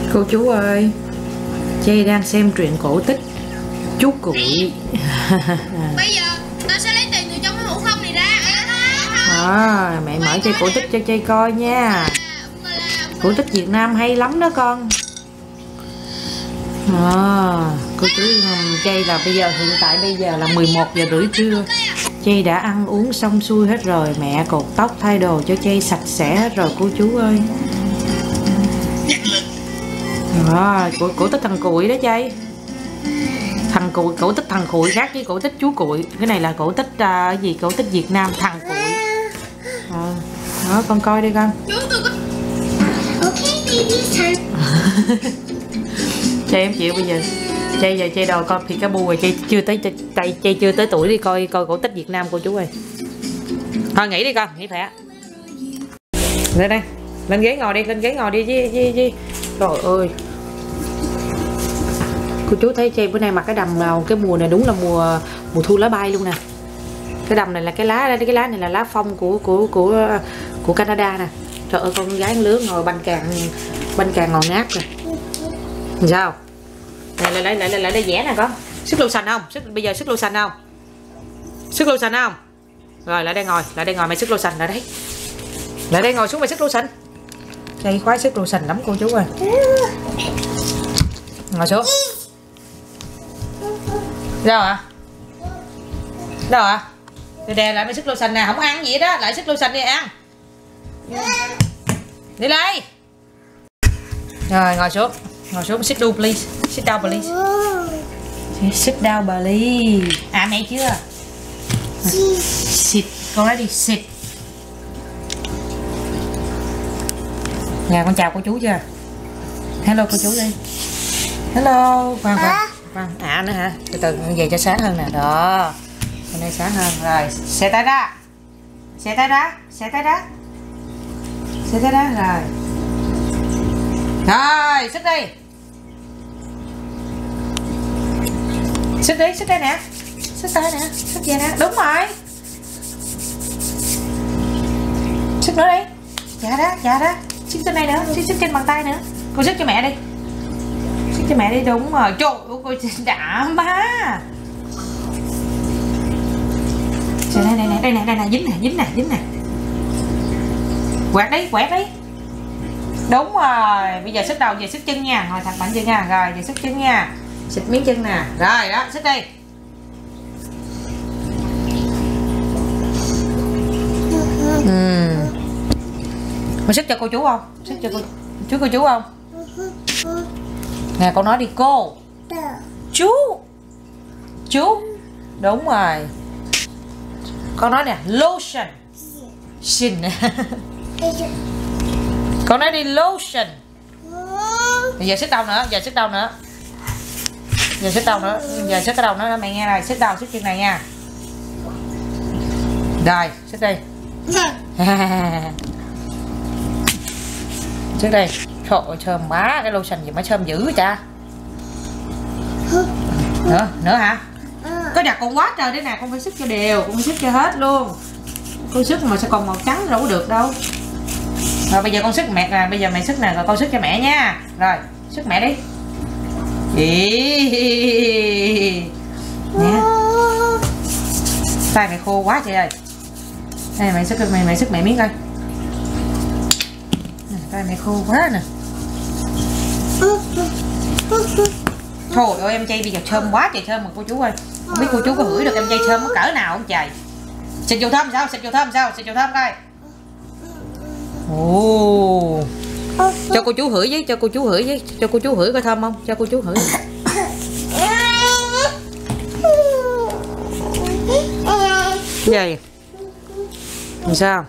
Cô chú ơi, Chay đang xem truyện cổ tích Chú Cuội. Bây giờ tao sẽ lấy tiền từ trong cái hũ không này ra. Mẹ mở Chay cổ tích cho Chay coi nha. Cổ tích Việt Nam hay lắm đó con. Cô chú Chay là hiện tại bây giờ là 11 giờ rưỡi trưa. Chay đã ăn uống xong xuôi hết rồi. Mẹ cột tóc thay đồ cho Chay sạch sẽ hết rồi cô chú ơi. Cổ tích thằng Cuội đó Chay. Cổ tích thằng Cuội khác với cổ tích chú Cuội. Cái này là cổ tích cổ tích Việt Nam thằng Cuội. Đó con coi đi con. Chay em chịu bây giờ. Chay đòi coi Peekaboo rồi. Chay chưa tới tuổi đi coi cổ tích Việt Nam cô chú ơi. Thôi nghỉ đi con, nghỉ khỏe. Lên đây, lên ghế ngồi đi với. Trời ơi. Cô chú thấy Chay bữa nay mặc cái đầm nào, cái mùa này đúng là mùa thu lá bay luôn nè. Cái đầm này là cái lá này là lá phong của Canada nè. Trời ơi, con gái lứa ngồi banh càng ngồi ngáp rồi. Sao? Này lại đây vẽ nè con. Sức lotion không? Bây giờ sức lotion không? Sức lotion không? Rồi lại đây ngồi mày sức lotion lại đấy. Lại đây ngồi xuống mày sức lotion. Chay khoái sức lotion lắm cô chú ơi. Ngồi xuống. Đâu hả? Đâu hả? Đè lại mày sức lotion nè, không ăn gì đó, lại sức lotion đi ăn. Đi đây. Rồi ngồi xuống, sit down please. Sit down please. Sit down please. Mẹ chưa? Sit, con nói đi, sit. Nè con chào cô chú chưa? Hello cô chú đi. Hello. Khoan. Nữa hả? Từ từ về cho sáng hơn nè. Đó. Hôm nay sáng hơn. Rồi, xẻ tay ra. Rồi. Rồi, xích đi. Xích đây nè. Xích tay nè. Xích về nè. Đúng rồi. Xích nữa đi. Dạ đó. Xích trên đây nữa. Xích trên bàn tay nữa. Cô xích cho mẹ đi. Xích cho mẹ đi. Đúng rồi. Trời ơi, cô đã má. Trời, đây nè. Dính nè. Quẹt đi. Đúng rồi. Bây giờ xích đầu, giờ xích chân nha. Ngồi thẳng mạnh chân nha. Rồi, giờ xích chân nha. Xịt miếng chân nè. Rồi đó, xích đi. Mà xích cho cô chú không? Xích cho cô chú không? Nè con nói đi cô. Chú. Đúng rồi. Con nói nè, lotion. Shin. Con nói đi lotion. Bây giờ xích đâu nữa? Giờ xích cái đầu nữa mẹ nghe này, xích đầu, xích chân này nha. Rồi, xích đi. Xích đi. Trời ơi, thơm má, cái lotion gì mà thơm dữ cha. Nữa hả? Có đặt còn quá trời đấy nè, con phải xích cho đều, con phải xích cho hết luôn. Con xích mà sẽ còn màu trắng đâu có được đâu. Rồi bây giờ con xích mẹ nè, bây giờ mẹ xích nè, rồi con xích cho mẹ nha. Rồi, xích mẹ đi. Nè. Tay mày khô quá chị ơi. Đây mày xích mẹ miếng coi. Tay mày khô quá nè. Trời ơi em Chay bây giờ thơm quá trời thơm mà cô chú ơi. Không biết cô chú có hửi được em Chay thơm có cỡ nào không trời. Xịt dầu thơm sao? Xịt dầu thơm coi. Ồ. Cho cô chú hửi với, cho cô chú hửi coi thơm không? Cho cô chú hửi. Cái gì? Làm sao?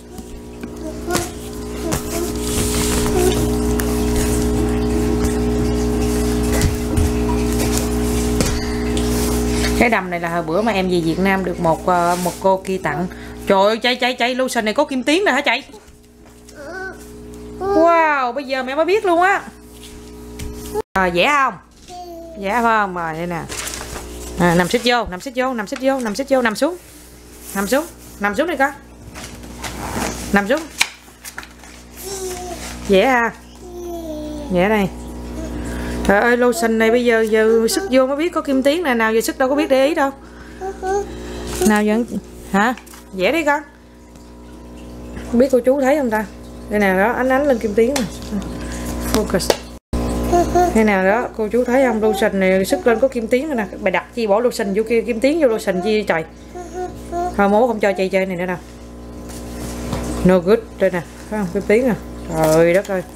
Cái đầm này là hồi bữa mà em về Việt Nam được một cô kia tặng. Trời ơi Chay lotion này có kim tuyến nè hả Chay? Wow, bây giờ mẹ mới biết luôn á. Dễ không? Dễ không? Rồi đây nè. Nằm xích vô, nằm xuống đi con. Nằm xuống. Dễ ha. Dễ đây. Trời ơi, lotion này bây giờ sức vô mới biết có kim tuyến nè, nào giờ sức đâu có biết để ý đâu. Nào giờ hả? Vẽ đi con. Không biết cô chú thấy không ta? Đây nào đó, ánh lên kim tuyến nè. Focus. Đây nào đó, cô chú thấy không? Lotion này sức lên có kim tuyến rồi nè. Bà đặt chi bỏ lotion vô kia, kim tuyến vô lotion chi trời. Thôi mố không cho chơi này nữa đâu. No good, đây nè, thấy không? Kim tuyến nè. Trời đất ơi.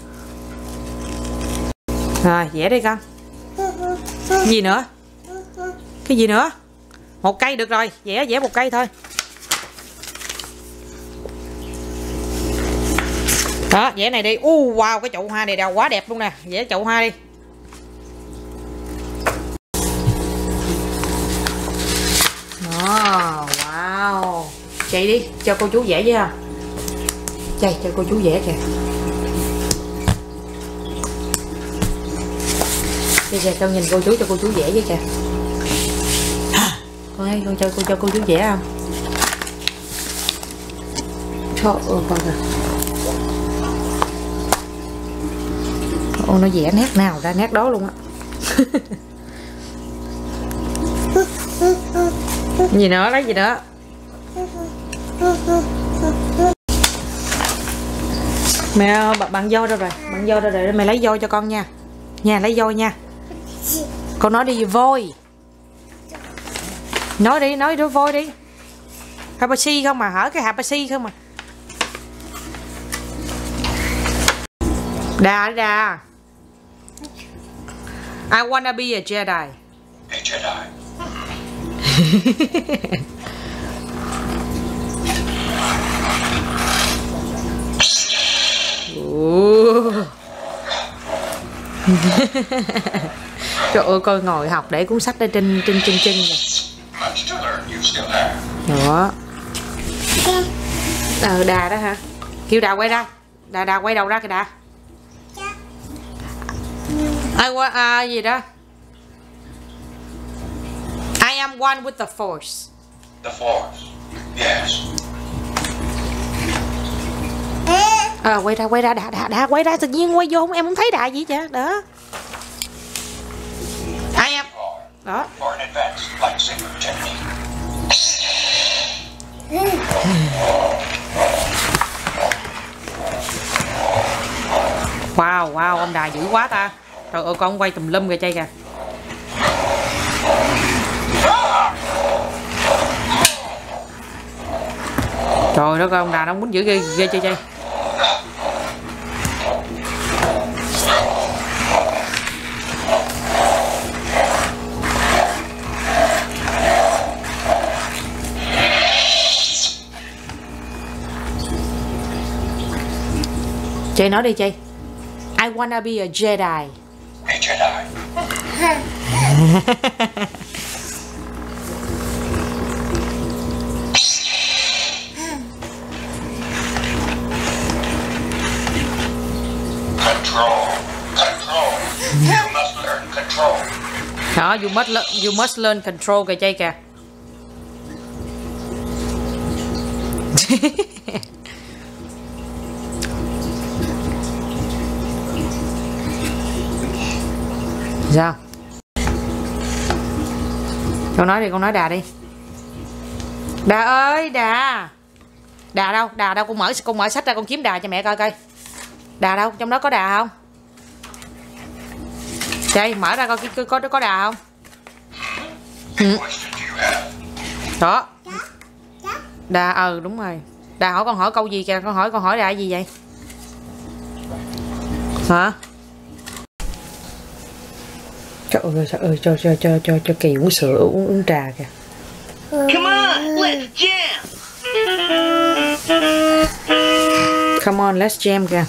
Rồi, vẽ đi con. Gì nữa? Cái gì nữa? Một cây được rồi, vẽ một cây thôi. Đó, vẽ này đi. Wow, cái chậu hoa này đào quá đẹp luôn nè. Vẽ chậu hoa đi. Đó, wow. Chạy đi, cho cô chú vẽ với không? Chạy, cho cô chú vẽ kìa. Bây giờ con nhìn cô chú, cho cô chú vẽ với kìa. Con ơi, con cho cô chú vẽ không? Trời ơi, con kìa. Ô, nó vẽ nét nào ra nét đó luôn á. Gì nữa, lấy gì nữa? Mẹ, bạn do đâu rồi? Bạn do đâu rồi? Mày lấy voi cho con nha. Nha, lấy voi nha. Con nói đi voi. Nói đi, nói đứa voi đi. Habashi không mà, hở cái Habashi không mà. Đà. I wanna be a Jedi. A Jedi. Trời ơi, coi ngồi học để cuốn sách ở trên rồi. Đó. Đà đó hả? Kêu Đà quay ra. Đà quay đầu ra kìa Đà. Ai gì đó? I am one with the force. The Force. Yes. Quay ra Đà quay ra, tự nhiên quay vô em không thấy Đà gì chứ. Đó. I am. Đó. For an advanced lightsaber technique. Wow, ông Đà dữ quá ta. Trời ơi, con quay tùm lum kìa chơi kìa. Trời đất ơi, ông Đà nó muốn dữ ghê chơi. Chơi nói đi chơi. I wanna be a Jedi. A Jedi. Control. You must learn control. Đó, you must learn control kìa chơi kìa. Sao? Con nói đi, con nói Đà đi. Đà ơi, Đà. Đà đâu? Con mở sách ra, con kiếm Đà cho mẹ coi coi. Đà đâu? Trong đó có Đà không? Đây, mở ra coi có Đà không? Đó. Đà, đúng rồi. Đà hỏi con hỏi câu gì kìa, con hỏi Đà gì vậy? Hả? Trời ơi, cho Kỳ uống sữa, uống trà kìa. Come on, let's jam. Come on, let's jam kìa.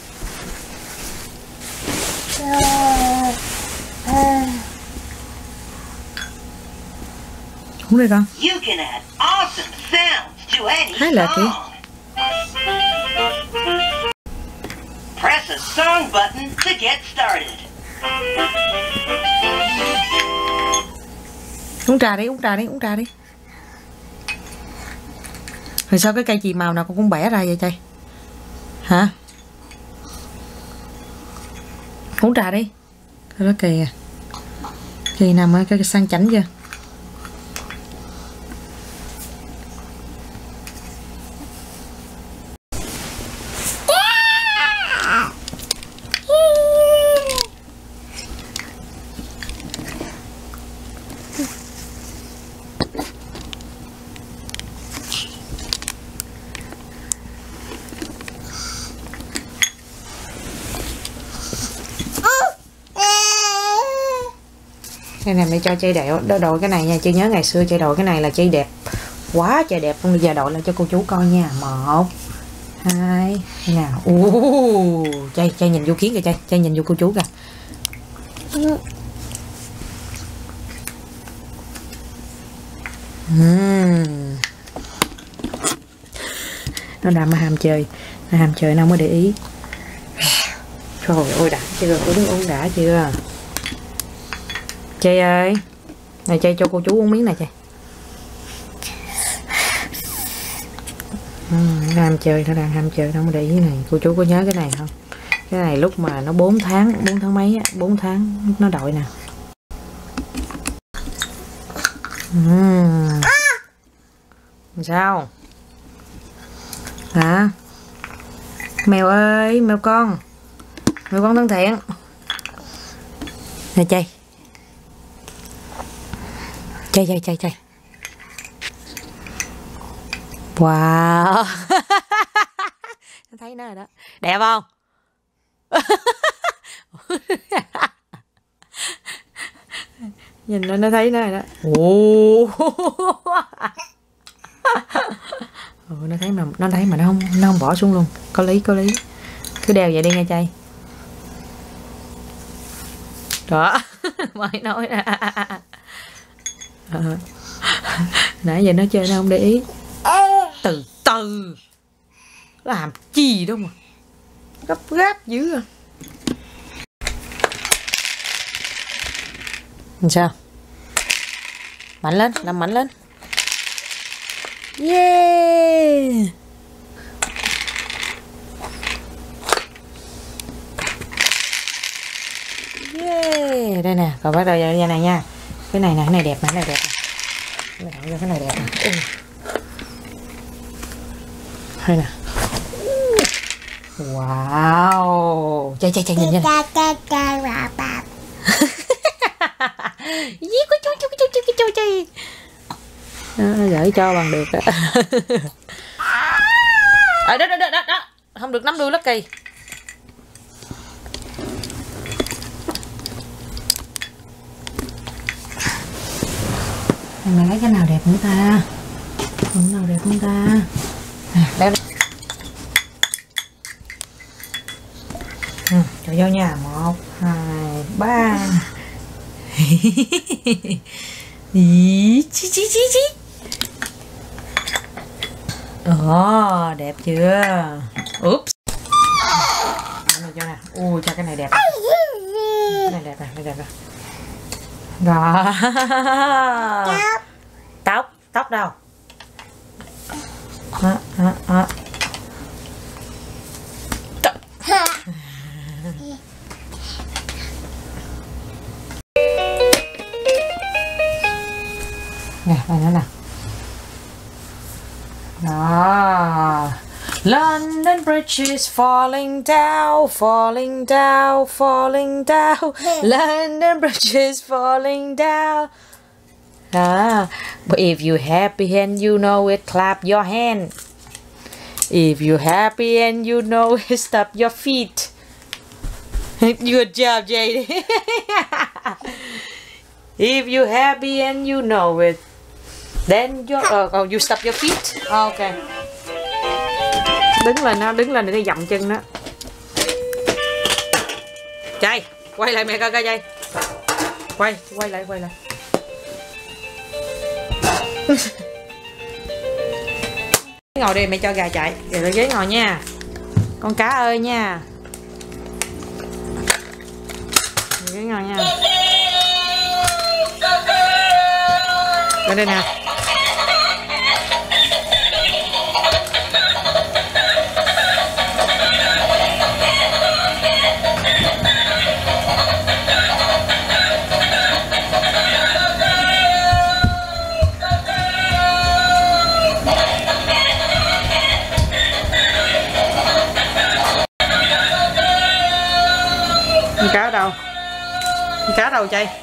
Uống đi con. You can add awesome sounds to any Hay là kìa. song. Press a song button to get started. Uống trà đi. Rồi sao cái cây chì màu nào con cũng bẻ ra vậy trời? Hả? Uống trà đi. Đó kìa. Kỳ nằm ở cái sang chảnh chưa? Cái này mẹ cho chơi đội cái này nha, chơi nhớ ngày xưa chơi đội cái này là chơi đẹp quá trời đẹp luôn. Bây giờ đội lại cho cô chú coi nha. 1 2 nào. Chơi nhìn vô kiến kìa, chơi nhìn vô cô chú kìa. Nó đam ham chơi, nó ham chơi, nó không có để ý. Trời ơi đã chưa, cô đứng uống đã chưa? Chơi ơi, này chơi cho cô chú uống miếng này chơi. Nó ham chơi, nó đang ham chơi, nó không để ý này. Cô chú có nhớ cái này không? Cái này lúc mà nó 4 tháng mấy á, 4 tháng lúc nó đội nè. Sao? Hả? Mèo ơi, mèo con thân thiện. Này chơi. Chơi. Wow. Thấy nó rồi đó. Đẹp không? Nhìn nó thấy nó rồi đó. Nó thấy mà nó không bỏ xuống luôn. Có lý. Cứ đeo vậy đi nghe trai. Đó. Mới nói. Nãy giờ nó chơi nó không để ý. Từ từ. Làm chi đâu mà gấp dữ à. Sao? Mạnh lên, làm mạnh lên. Yeah. Yeah. Đây nè, còn bắt đầu ra này nha. Cái này nè, cái này đẹp nè, cái này đẹp nè. Cái này đẹp nè. Hay nè. Wow. Chơi nhìn nha. Chú chơi. Nó gửi cho bằng được. Đó. Không được nắm đuôi Lucky. Mày lấy cái nào đẹp nữa ta? Cái nào đẹp không ta? Đây. Cho vô nha. 1 2 3. Chi. Đẹp chưa? Oops. Cho nè. Cho cái này đẹp. Cái này đẹp nè. Đó. Tóc đâu? Nè, đây nữa nè. Đó. London Bridge is falling down. London Bridge is falling down. But if you happy and you know it, clap your hand. If you happy and you know it, stomp your feet. Good job, JD. If you happy and you know it, then you stomp your feet. Okay. Đứng lên để dậm chân đó. Chay, quay lại mẹ coi Chay. Quay lại. Ngồi đi mẹ cho gà chạy. Rồi ghế ngồi nha. Con cá ơi nha. Ghế ngồi nha. Lên đây nè. Con cá đâu? Con cá đâu Chay?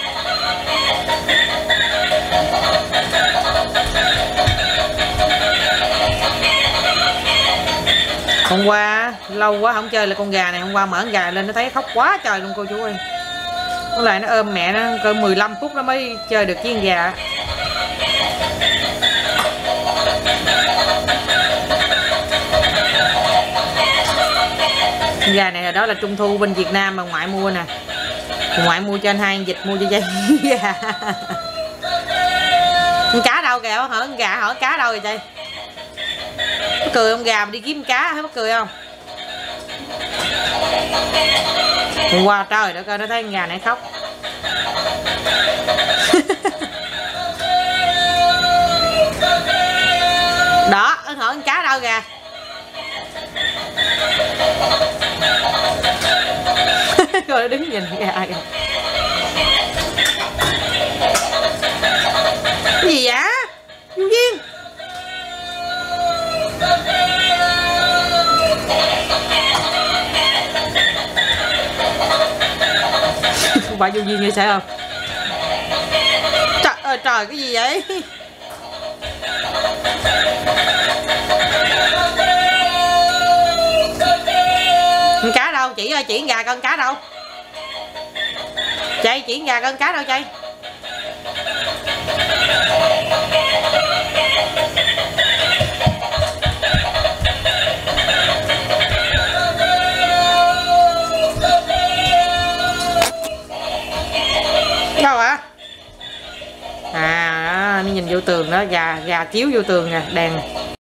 Hôm qua lâu quá không chơi là con gà này, hôm qua mở con gà lên nó thấy khóc quá trời luôn cô chú ơi. Nó lại nó ôm mẹ nó cỡ 15 phút nó mới chơi được với con gà. Con gà này hồi đó là trung thu bên Việt Nam mà ngoại mua nè. Ngoại mua cho anh hai con vịt, mua cho Chay gà. Con cá đâu kìa, hỏi con gà hỏi cá đâu rồi Chay? Mắc cười ông gà mà đi kiếm cá thấy mắc cười không? Hôm qua trời đất ơi nó thấy con gà này khóc. Đó, anh hỏi con cá đâu kìa. Rồi nó đứng nhìn gà kìa. Cái gì vậy? Du Duyên. Không phải Du Duyên như sao không? Trời ơi trời, cái gì vậy? Con cá đâu? Chỉ ơi, chỉ con gà con cá đâu? Chay, chỉ con gà con cá đâu Chay? Đâu hả? À, nó nhìn vô tường đó, gà chiếu vô tường nè, đèn.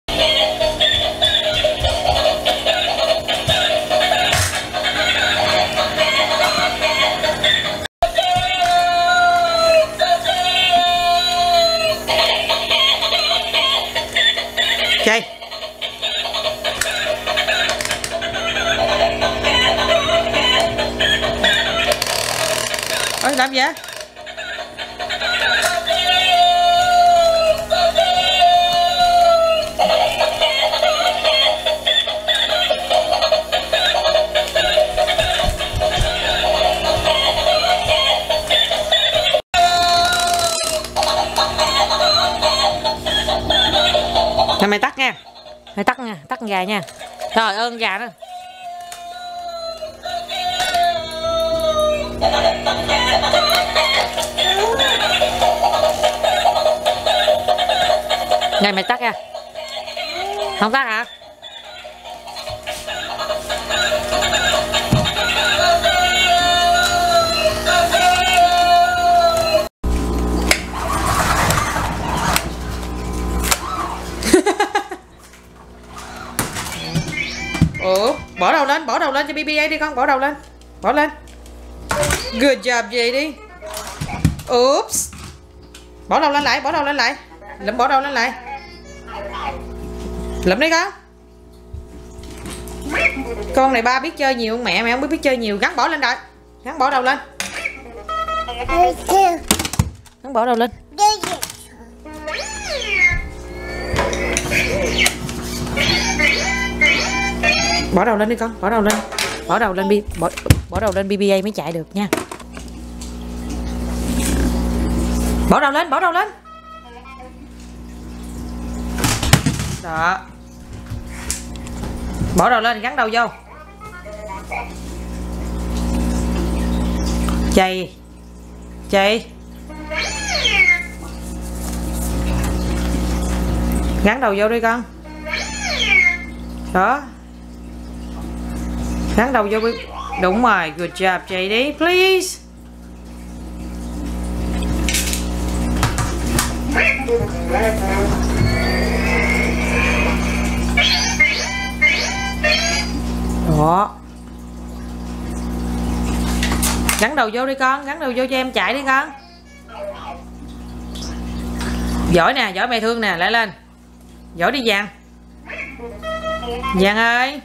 Chay. Ôi làm gì vậy? Nè mày tắt nha. Mày tắt nha, tắt con gà nha. Trời ơi con gà đó. Này mày tắt nha. Không tắt hả? Ủa, bỏ đầu lên cho BBA đi con, bỏ đầu lên. Bỏ lên. Good job gì đi. Oops. Bỏ đầu lên lại, bỏ đầu lên lại. Lụm bỏ đầu lên lại. Lụm đi con. Con này ba biết chơi nhiều hơn mẹ, mẹ không biết chơi nhiều. Gắn bỏ lên rồi. Gắn bỏ đầu lên. Gắn bỏ đầu lên. Bỏ đầu lên đi con, bỏ đầu lên. Bỏ đầu lên bỏ đầu lên BBA mới chạy được nha. Bỏ đầu lên, bỏ đầu lên. Đó. Bỏ đầu lên, gắn đầu vô. Chay. Chay. Gắn đầu vô đi con. Đó. Gắn đầu vô. Đúng rồi, good job Chay đi, please. Đó. Gắn đầu vô đi con, gắn đầu vô cho em chạy đi con. Giỏi nè, giỏi mẹ thương nè, lại lên. Giỏi đi Giang. Giang ơi.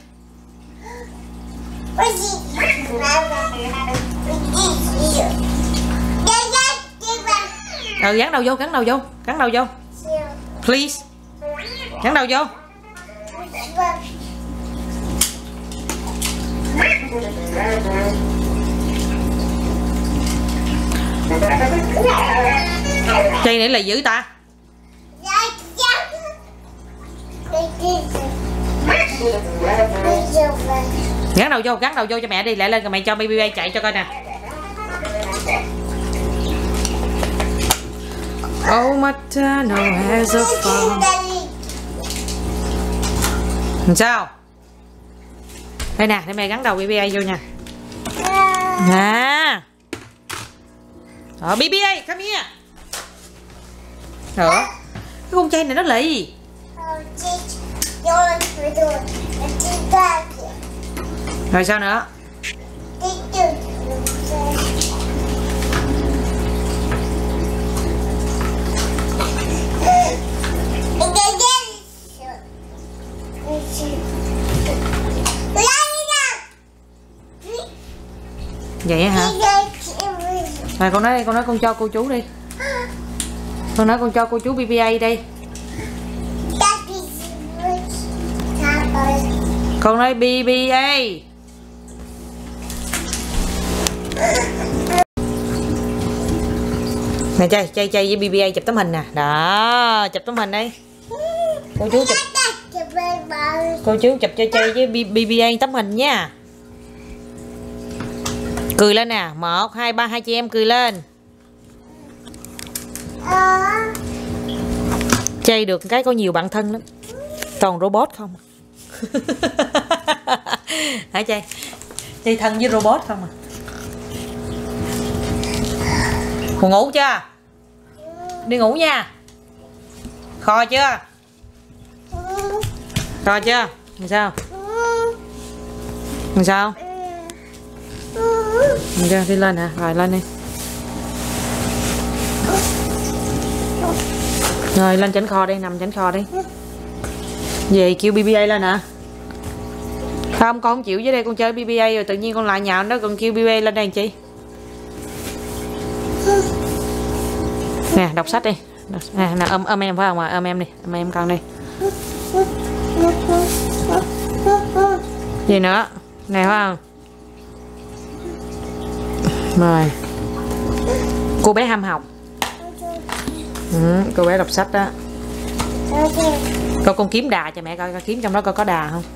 Gắn đầu vô, gắn đầu vô, gắn đầu vô. Please. Gắn đầu vô. Chay này là dữ ta. Gắn đầu vô cho mẹ đi, lại lên rồi mẹ cho baby chạy cho coi nè. Oh maternal has a farm. Sao? Đây nè, để mẹ gắn đầu BBA vô nha. Nè. BBA, come here. Đó. Cái con chay này nó lì. Rồi sao nữa? Vậy hả? Rồi con nói con cho cô chú đi. Con nói con cho cô chú BBA đi. Con nói BBA. Nè Chay với BBA chụp tấm hình nè. Đó, chụp tấm hình đi. Cô chú chụp cho Chay với BBA tấm hình nha. Cười lên nè. 1, 2, 3, hai chị em cười lên. Chay được cái có nhiều bạn thân lắm. Toàn robot không. Hả Chay? Chay thân với robot không à? Còn ngủ chưa? Đi ngủ nha. Kho chưa? Kho chưa? Làm sao? Làm sao? Làm sao? Đi lên hả? Rồi lên đi. Rồi lên chảnh kho đi, nằm chảnh kho đi. Về kêu BBA lên hả? Không, con không chịu dưới đây, con chơi BBA rồi tự nhiên con lại nhạo nó, còn kêu BBA lên đây làm chi? Nè, đọc sách đi. Nè, ôm em phải không ạ? Ôm em đi, ôm em con đi. Gì nữa? Nè phải không? Rồi. Cô bé ham học. Cô bé đọc sách đó. Con kiếm đà cho mẹ coi, con kiếm trong đó coi có đà không.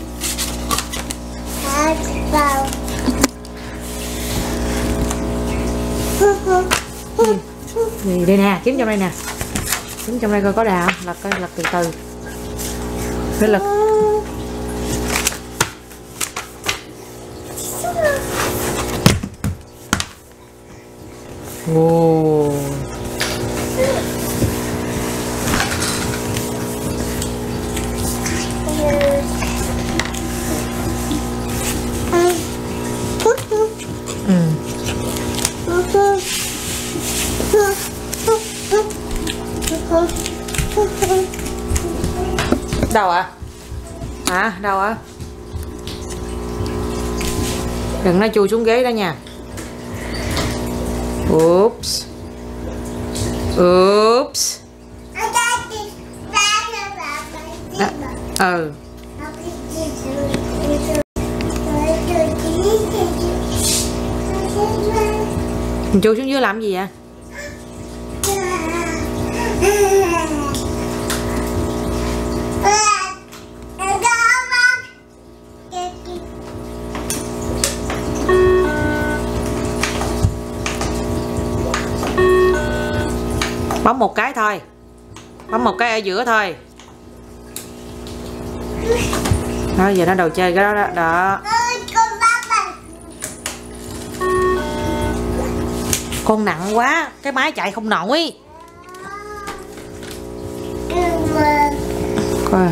Gì đây nè, kiếm trong đây nè. Kiếm trong đây coi có đà không. Lật từ từ. Phải lật. Wow. Đâu ạ? À, đâu ạ? Đừng nó chui xuống ghế đó nha. Oops. Oops. Ừ. Chui xuống dưới làm gì vậy? Bấm một cái thôi. Bấm một cái ở giữa thôi. Đó, giờ nó đầu chơi cái đó đó. Đó. Con nặng quá, cái máy chạy không nổi. Coi.